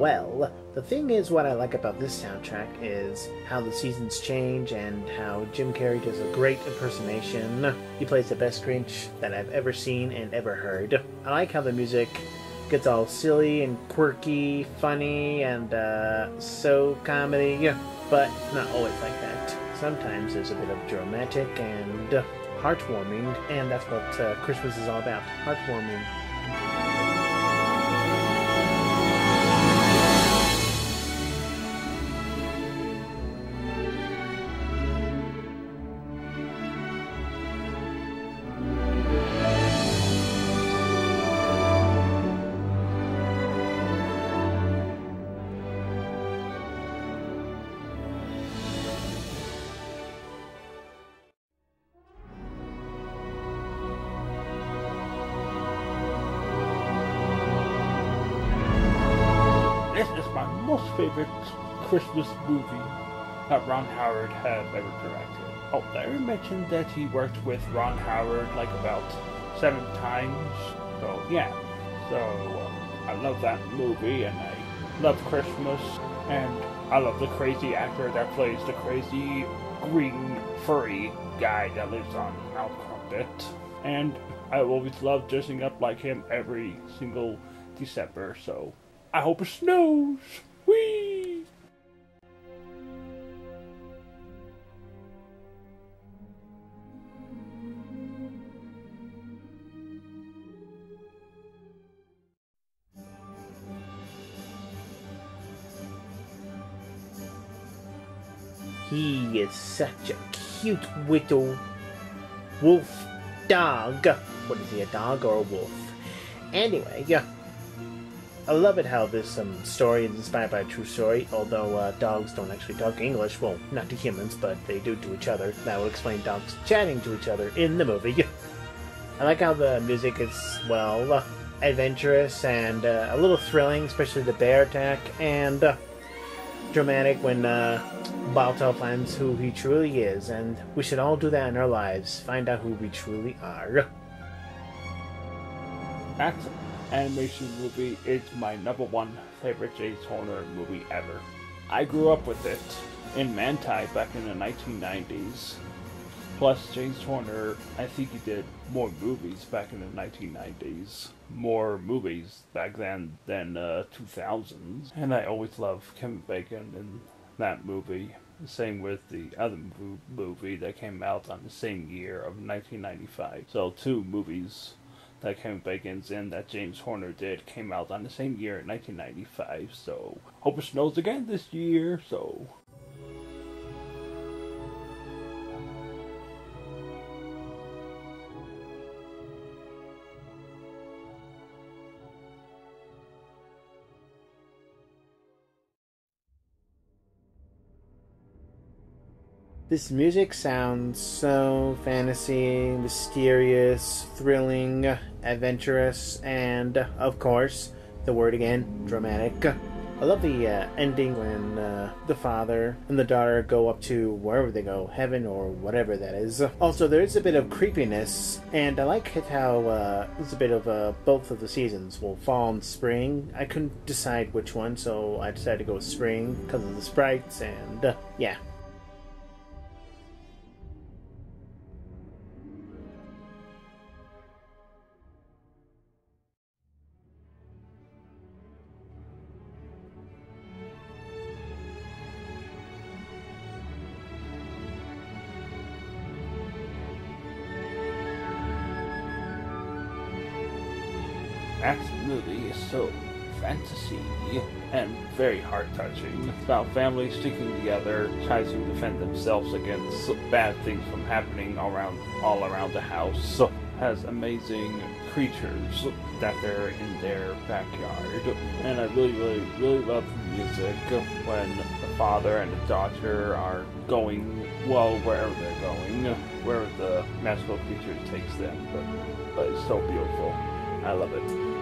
well. The thing is, what I like about this soundtrack is how the seasons change and how Jim Carrey does a great impersonation. He plays the best Grinch that I've ever seen and ever heard. I like how the music gets all silly and quirky, funny, and so comedy, but not always like that. Sometimes there's a bit of dramatic and heartwarming, and that's what Christmas is all about, heartwarming. This is my most favorite Christmas movie that Ron Howard has ever directed. Oh, Larry mentioned that he worked with Ron Howard like about 7 times. So yeah, I love that movie, and I love Christmas, and I love the crazy actor that plays the crazy green furry guy that lives on Mount Crumpet. And I always love dressing up like him every single December, so I hope it snows! Whee! He is such a cute little wolf dog. What is he, a dog or a wolf? Anyway, I love it how this story is inspired by a true story, although dogs don't actually talk English. Well, not to humans, but they do to each other. That will explain dogs chatting to each other in the movie. I like how the music is, well, adventurous and a little thrilling, especially the bear attack, and dramatic when Balto finds who he truly is, and we should all do that in our lives, find out who we truly are. That animation movie is my #1 favorite James Horner movie ever. I grew up with it in Manti back in the 1990s. Plus, James Horner, I think he did more movies back in the 1990s. More movies back then than 2000s. And I always loved Kevin Bacon in that movie. Same with the other movie that came out on the same year of 1995. So 2 movies that Kevin Bacon's in that James Horner did came out on the same year in 1995. So hope it snows again this year. So This music sounds so fantasy, mysterious, thrilling, adventurous, and, of course, the word again, dramatic. I love the ending when the father and the daughter go up to wherever they go, heaven or whatever that is. Also, there is a bit of creepiness, and I like it how there's a bit of both of the seasons, well, fall and spring. I couldn't decide which one, so I decided to go with spring because of the sprites, and yeah. that movie is so fantasy and very heart-touching. It's about families sticking together, trying to defend themselves against bad things from happening all around the house. Has amazing creatures that they're in their backyard. And I really love the music when the father and the daughter are going, well, wherever they're going, wherever the magical creature takes them. But it's so beautiful. I love it.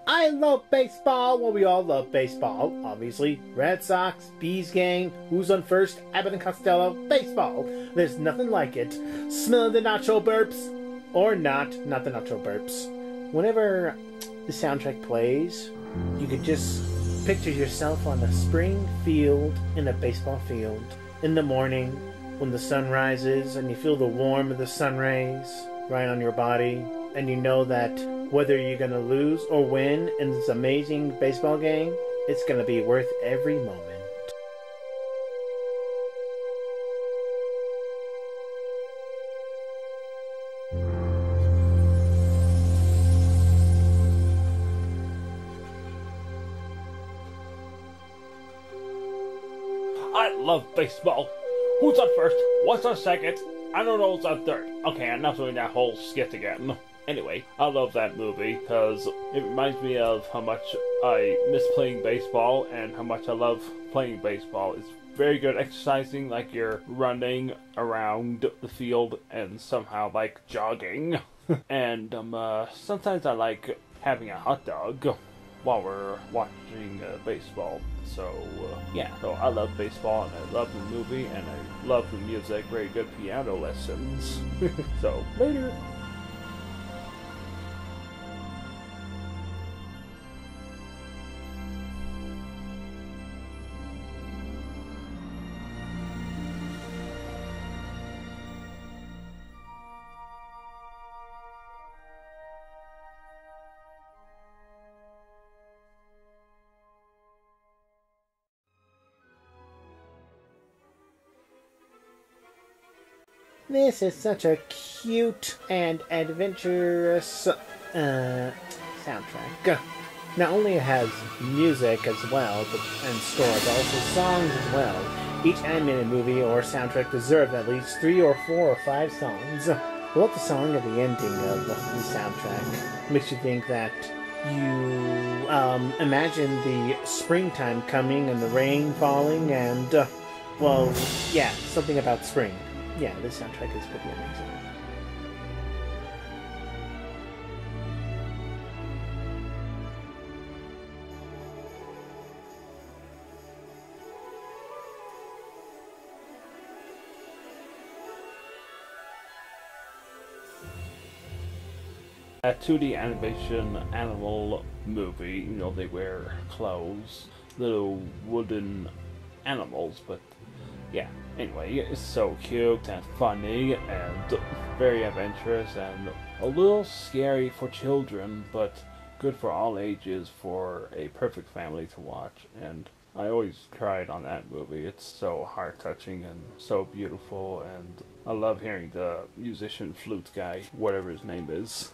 I love baseball. Well, we all love baseball, obviously. Red Sox, Bees Gang, Who's on First, Abbott and Costello, baseball. There's nothing like it. Smell the nacho burps. Or not the nacho burps. Whenever the soundtrack plays, you could just picture yourself on a spring field in a baseball field. In the morning, when the sun rises and you feel the warmth of the sun rays right on your body, and you know that whether you're going to lose or win in this amazing baseball game, it's going to be worth every moment. I love baseball. Who's on first? What's on second? I don't know who's on third. Okay, I'm not doing that whole skit again. Anyway, I love that movie because it reminds me of how much I miss playing baseball and how much I love playing baseball. It's very good exercising, like you're running around the field and somehow like jogging. And sometimes I like having a hot dog while we're watching baseball. So, yeah. So I love baseball and I love the movie and I love the music. Very good piano lessons. So, later. This is such a cute and adventurous soundtrack. Not only it has music as well, and score, but also songs as well. Each animated movie or soundtrack deserves at least 3 or 4 or 5 songs. I love the song at the ending of the soundtrack. Makes you think that you imagine the springtime coming and the rain falling and, well, yeah, something about spring. Yeah, this soundtrack is pretty amazing. A 2D animation animal movie, you know, they wear clothes, little wooden animals, but yeah, anyway, it's so cute and funny and very adventurous and a little scary for children, but good for all ages for a perfect family to watch. And I always cried on that movie. It's so heart-touching and so beautiful, and I love hearing the musician flute guy, whatever his name is.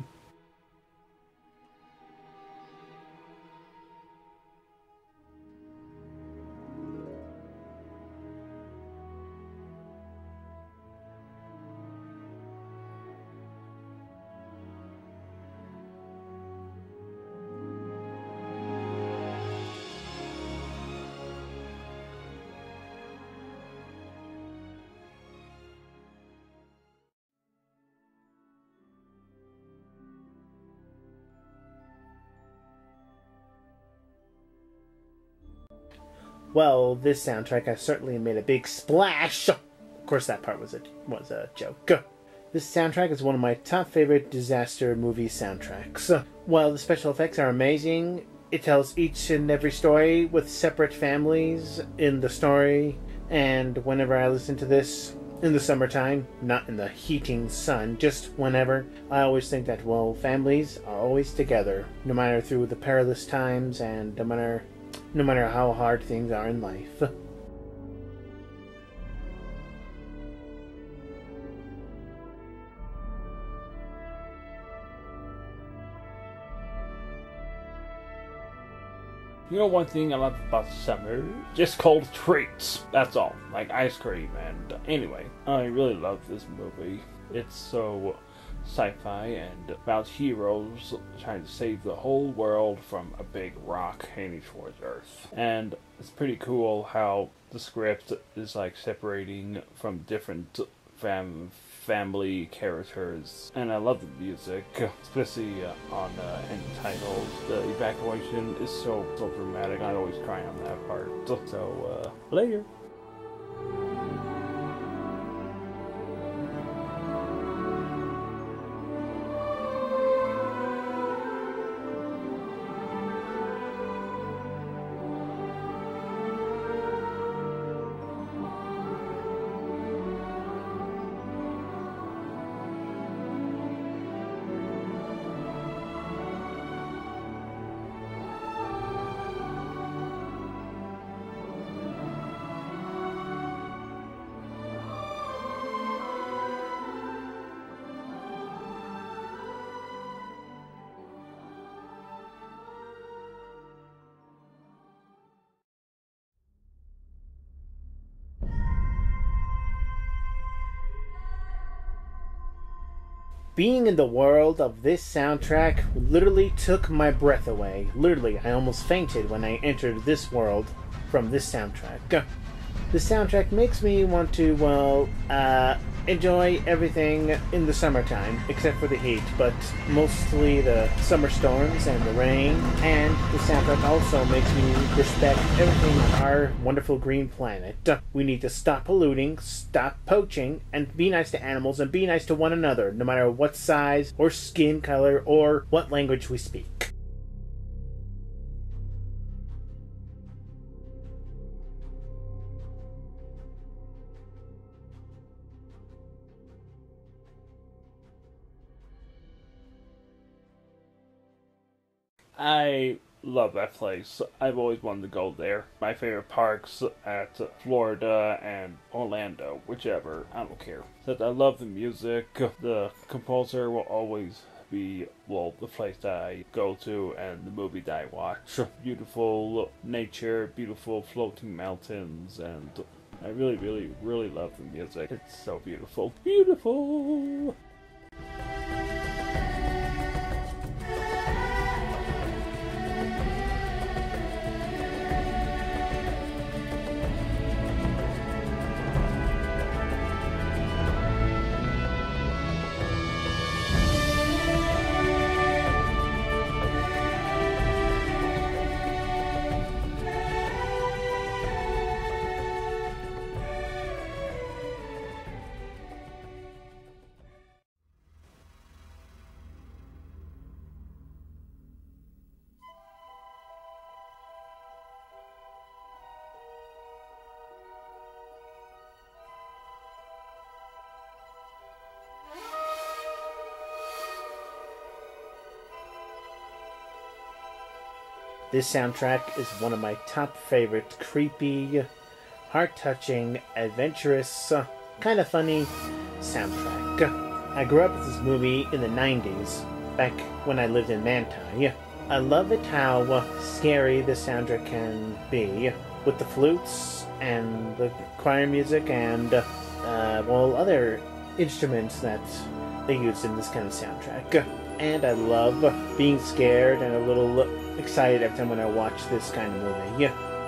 Well, this soundtrack has certainly made a big splash. Of course, that part was a joke. This soundtrack is one of my top favorite disaster movie soundtracks. While the special effects are amazing, it tells each and every story with separate families in the story. And whenever I listen to this in the summertime, not in the heating sun, just whenever, I always think that, well, families are always together, no matter through the perilous times and no matter how hard things are in life. You know one thing I love about summer? Just cold treats. That's all. Like ice cream. And anyway, I really love this movie. It's so sci-fi and about heroes trying to save the whole world from a big rock heading towards Earth. And it's pretty cool how the script is like separating from different family characters, and I love the music, especially on Entitled. The evacuation is so dramatic. I always cry on that part. So later. Being in the world of this soundtrack literally took my breath away. Literally, I almost fainted when I entered this world from this soundtrack. The soundtrack makes me want to, enjoy everything in the summertime, except for the heat, but mostly the summer storms and the rain. And the soundtrack also makes me respect everything on our wonderful green planet. We need to stop polluting, stop poaching, and be nice to animals and be nice to one another, no matter what size or skin color or what language we speak. I love that place. I've always wanted to go there. My favorite parks at Florida and Orlando, whichever. I don't care. But I love the music. The composer will always be, the place that I go to and the movie that I watch. Beautiful nature, beautiful floating mountains, and I really, really, really love the music. It's so beautiful. Beautiful! This soundtrack is one of my top favorite creepy, heart-touching, adventurous, kind of funny soundtrack. I grew up with this movie in the 90s, back when I lived in Manti. I love it how scary the soundtrack can be, with the flutes and the choir music and, other instruments that they used in this kind of soundtrack. And I love being scared and a little excited every time when I watch this kind of movie.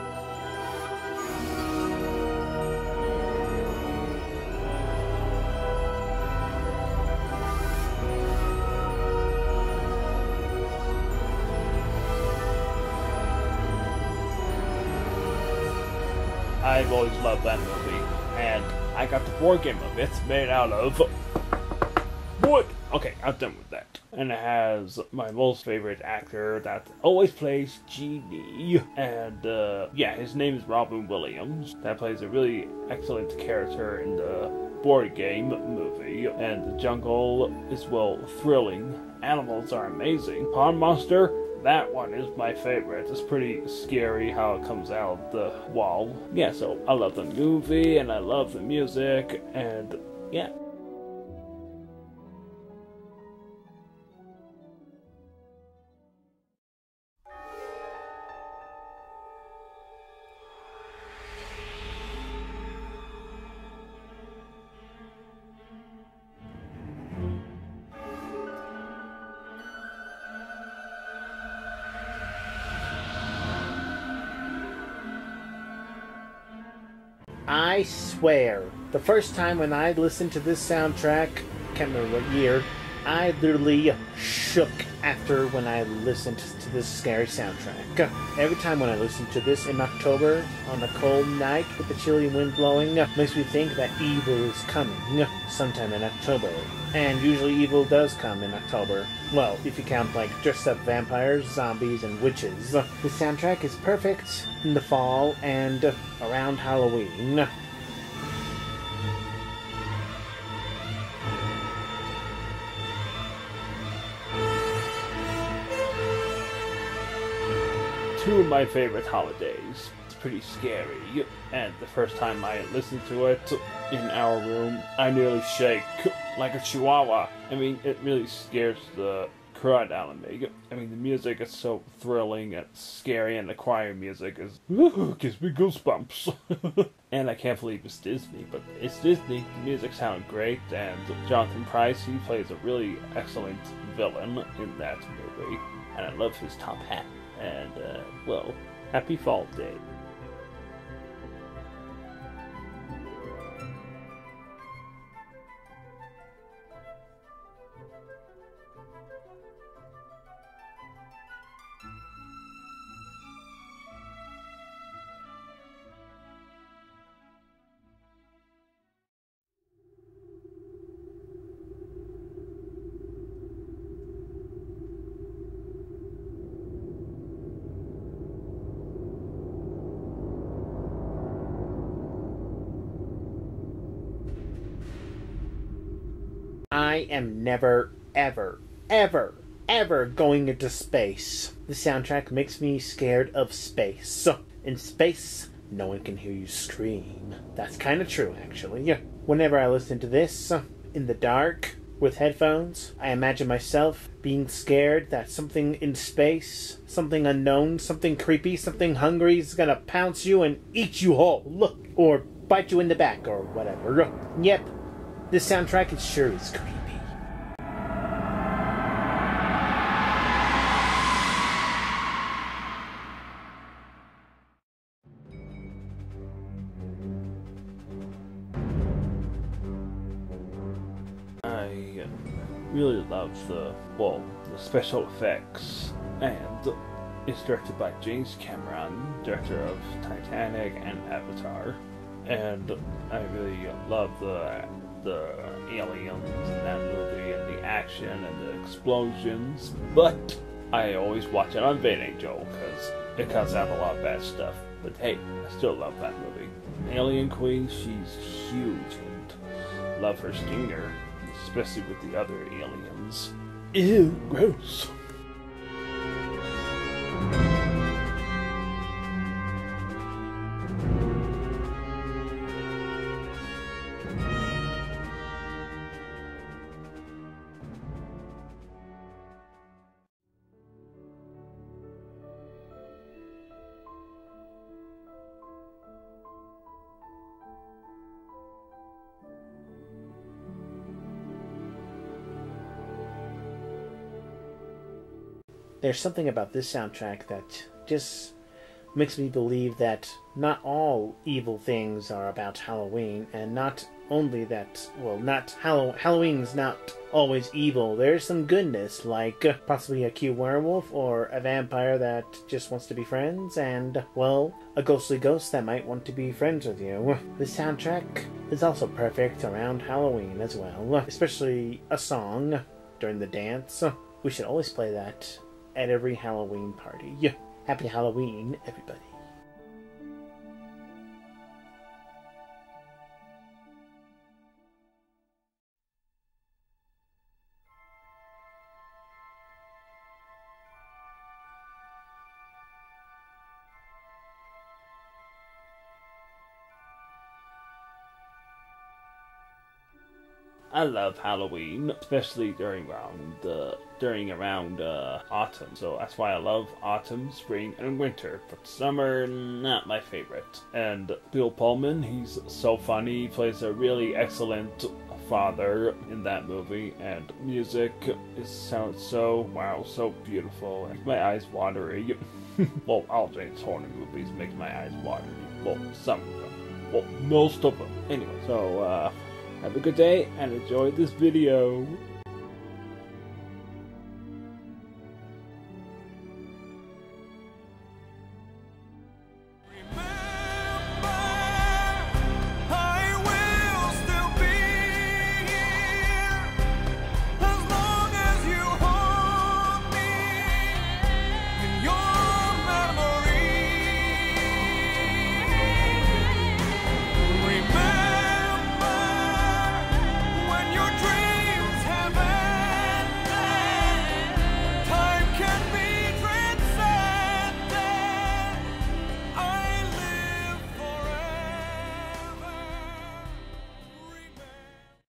I've always loved that movie, and I got the board game of it made out of wood. Okay, I'm done with that. And it has my most favorite actor that always plays Genie. And, his name is Robin Williams. That plays a really excellent character in the board game movie. And the jungle is, thrilling. Animals are amazing. Pond Monster, that one is my favorite. It's pretty scary how it comes out the wall. Yeah, so I love the movie, and I love the music, and yeah. I swear, the first time when I listened to this soundtrack, can't remember what year, I literally shook after when I listened to this scary soundtrack. Every time when I listen to this in October, on a cold night with the chilly wind blowing, makes me think that evil is coming sometime in October. And usually evil does come in October. Well, if you count like dressed up vampires, zombies, and witches. The soundtrack is perfect in the fall and around Halloween. Two of my favorite holidays. It's pretty scary, and the first time I listened to it in our room, I nearly shake like a chihuahua. I mean, it really scares the crud out of me. I mean, the music is so thrilling and scary, and the choir music is gives me goosebumps. And I can't believe it's Disney, but it's Disney. The music sounded great, and Jonathan Pryce, he plays a really excellent villain in that movie, and I love his top hat. And, well, happy Fall Day. I am never, ever, ever, ever going into space. The soundtrack makes me scared of space. In space, no one can hear you scream. That's kind of true, actually. Whenever I listen to this, in the dark, with headphones, I imagine myself being scared that something in space, something unknown, something creepy, something hungry is gonna pounce you and eat you whole. Or bite you in the back, or whatever. Yep. This soundtrack is sure is creepy. I really love the special effects, and it's directed by James Cameron, director of Titanic and Avatar, and I really love the aliens in that movie and the action and the explosions, but I always watch it on Vid Angel because it cuts out a lot of bad stuff. But hey, I still love that movie. Alien Queen, she's huge, and love her stinger, especially with the other aliens. Ew, gross. There's something about this soundtrack that just makes me believe that not all evil things are about Halloween, and not only that, well, not Halloween's not always evil. There's some goodness, like possibly a cute werewolf or a vampire that just wants to be friends, and, well, a ghostly ghost that might want to be friends with you. The soundtrack is also perfect around Halloween as well, especially a song during the dance. We should always play that at every Halloween party. Happy Halloween, everybody. I love Halloween, especially during around autumn. So that's why I love autumn, spring, and winter. But summer, not my favorite. And Bill Pullman, he's so funny. He plays a really excellent father in that movie, and music sounds so so beautiful. And my eyes watery. Well, all James Horner movies make my eyes watery. Well, some of them. Well, most of them. Anyway, so have a good day and enjoy this video.